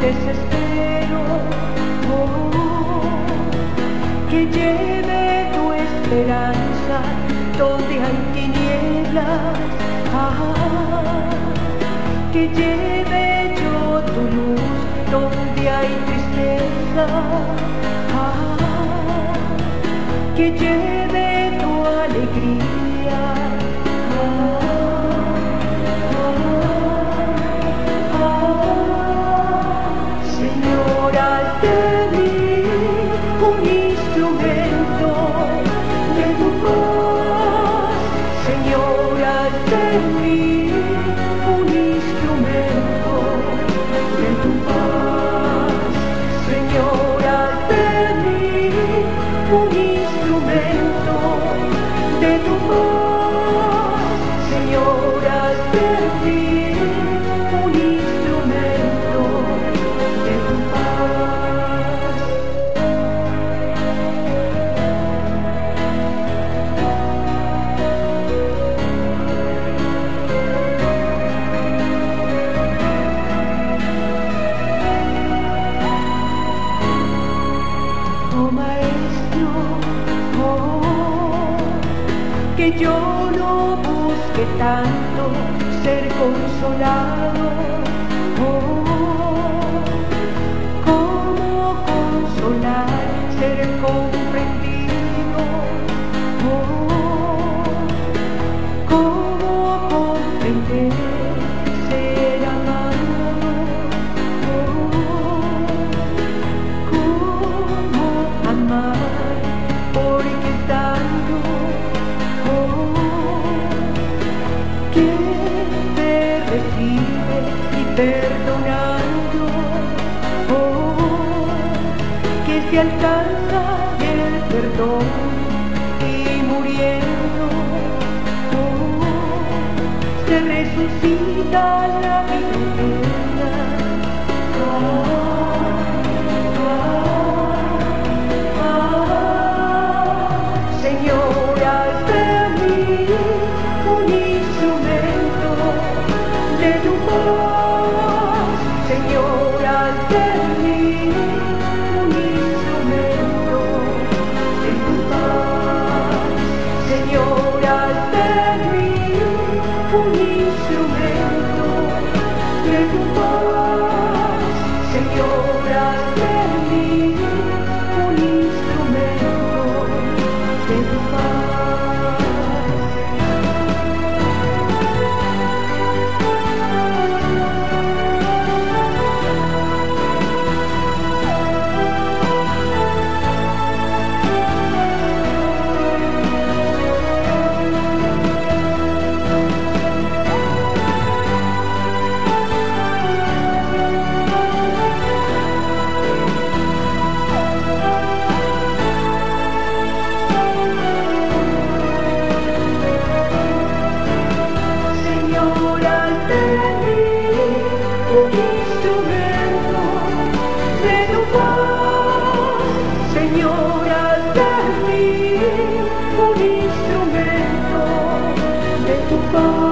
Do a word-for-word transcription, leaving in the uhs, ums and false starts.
desespero, oh, que lleve tu esperanza donde hay tinieblas, ah, que lleve yo tu luz donde hay tristeza, ah, que lleve tu alegría, ah, Señora, de mí un instrumento de tu paz. Señora, de mí un instrumento de tu paz. Señora, de mí un instrumento de tu paz. Señora, de mí un instrumento de tu paz. Oh Maestro, oh, que yo no busque tanto ser consolado, oh, cómo consolar, ser comprendido, oh, cómo comprender, ser amado, oh, cómo amar, porque tanto, oh, que te recibe y perdonando, oh, que se alcanza el perdón y muriendo, oh, se resucita la vida eterna. Ah, ah, ah, Señora, de mí un instrumento de tu paz. Señora, de mí un instrumento de tu paz. Señora, de mí un instrumento de tu paz. Señora, de mí un instrumento de tu paz. Señora, de mí un instrumento de tu paz. Señora, de mí un instrumento de tu paz.